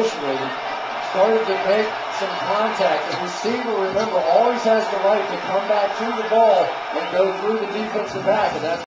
initially, started to make some contact. The receiver, remember, always has the right to come back to the ball and go through the defensive back, and that's